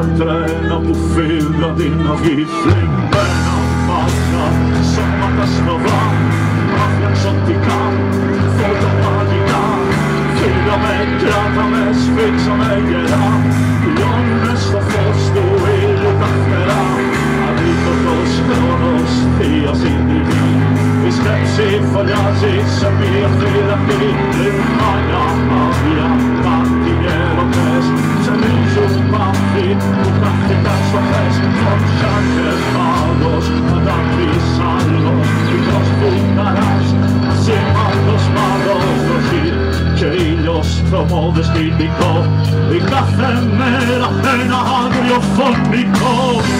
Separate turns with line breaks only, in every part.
trένα που φύγαν την αυγή. Φλεγμένα μάτια, σώματα σφοδρά, μάτια εξωτικά, φώτα μαγικά. Φύγαμε, κράταμε, σφίξαμε γερά, λιώνουνε στο φως του ήλιου τα φτερά. Αδίκοτος χρόνος, θεία συντριβή, η σκέψη φωλιάζει σε μία φυλακή. Λιμάνια άδεια, κάτι έρωτες, ξεμίζουν μάθη που χάθηκαν στο χθες. Φωτιά και φάγος, αντάκτης άλλος, μικρός φουταράς, ασήμαντος μάλλος βροχή και ήλιος τρομώδες κριτικό. Η κάθε μέρα ένα αγριοφωνικό.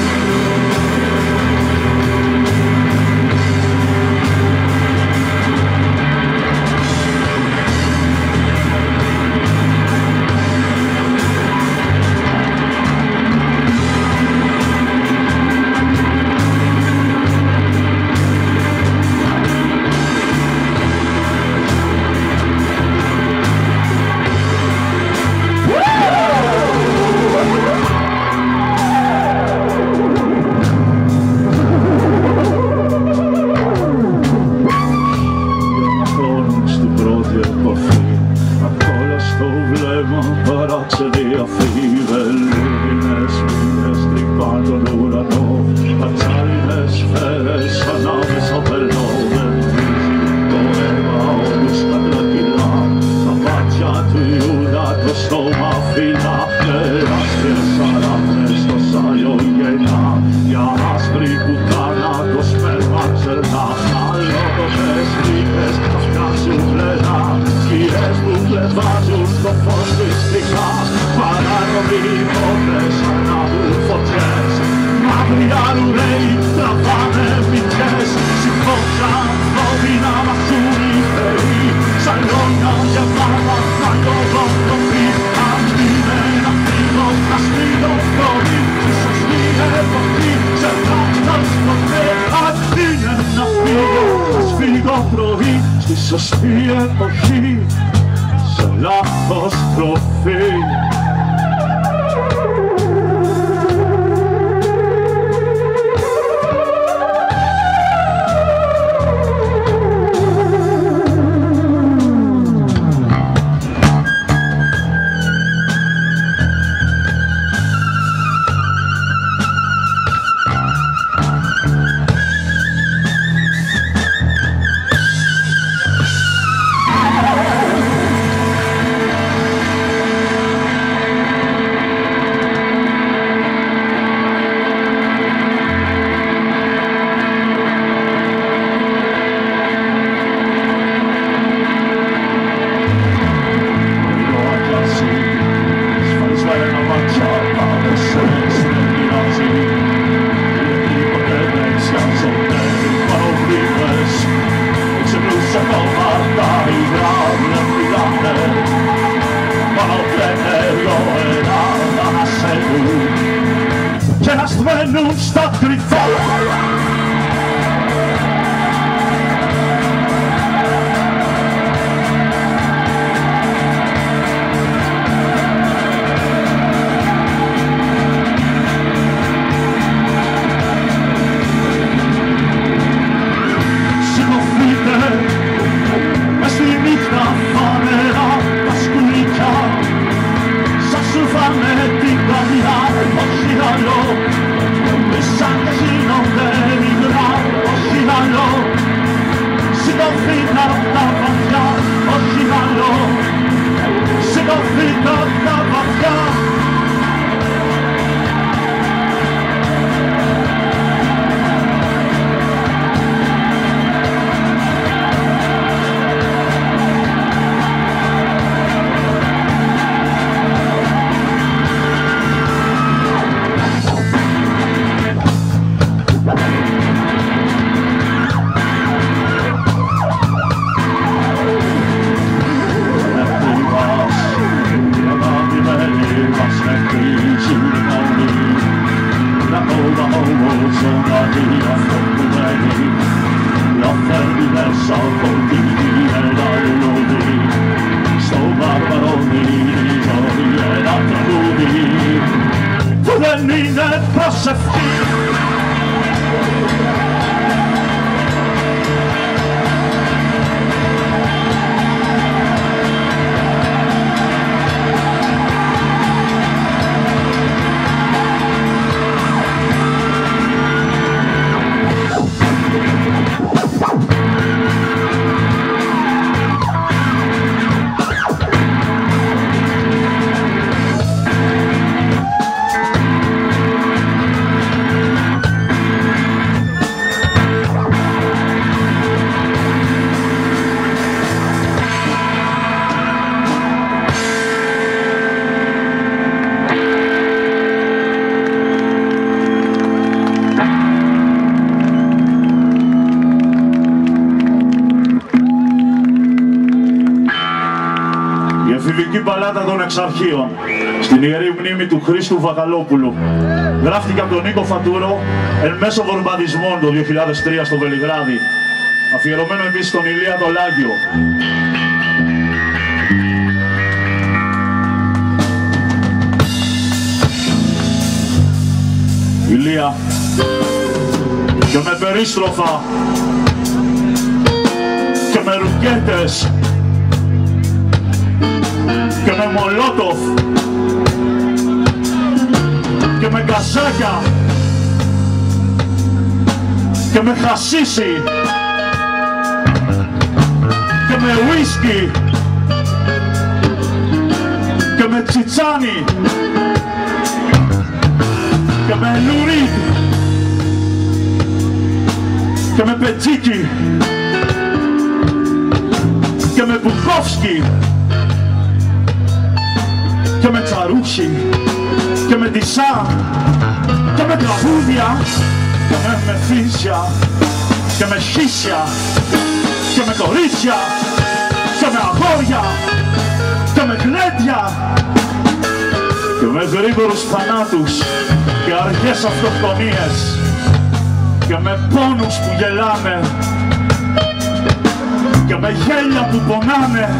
Παράξενοι αφίβελινες μήνες τρυπάν τον ουρανό. Ατσάλινες σφαίρες ανάμεσα περνώ. Δεν βρίζει το αίμα όλους κατρακυλά. Τα μάτια του Ιούδα το στόμα φυλά. Τεράστιες αράχνες στο σάλιο γεννά. Για άσπρη πουτάνα το σπέρμα ξερνά. Αλόγωτες λύπες αυτά σου πλερά. Σκιές που πλεβάζουν το φως μυστικά. Παράνομοι υπότες ανάβουν φωτιές. Μαύροι αρουραίοι τραβάνε μυτιές. Σηκώσα ανθρώπινα μαχούν οι θεοί. Σαλόνια γεμάτα να λογοτροφεί. Αν είναι να φύγω, να στείλω πρωί. Στη σωστή εποχή, σε λάθος ποτέ. Αν είναι να φύγω, να σφύγω πρωί. Στη σωστή εποχή, σε λάθος τροφή. Και να σβαίνουν στα κρυφά. Σηκωθείτε μες στη νύχτα φανερά τα σκουλίκια. Σας σου φάνε την καρδιά, όχι άλλο. Σαν και γίνονται υγρά, όχι άλλο. Σηκωθείτε απ' τα βαθιά, όχι άλλο. Σηκωθείτε απ' τα βαθιά. προσευχή. Εφηβική μπαλάτα των Εξαρχείων στην Ιερή Μνήμη του Χρήστου Βακαλόπουλου. Γράφτηκε από τον Νίκο Φατούρο εν μέσω βομβαρδισμών το 2003 στο Βελιγράδι. Αφιερωμένο επίσης στον Ηλία το Λάγιο. Ηλία, και με περίστροφα και με ρουκέτες και με μολότοφ και με καζάκια και με χασίσι και με ουίσκι και με τσιτσάνι και με λουρί και με πετσίκι και με μπουκόφσκι και με τσαρούχι και με τισά και με τραγούδια και με μεθύσια και με χίσια και με κορίτσια και με αγόρια και με γλέντια και με γρήγορους θανάτους και αργές αυτοκτονίες και με πόνους που γελάνε και με γέλια που πονάνε.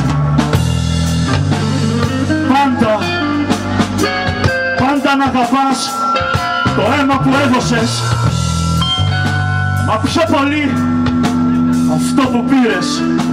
Πάντα να αγαπάς το αίμα που έδωσες, μα πιο πολύ αυτό που πήρες.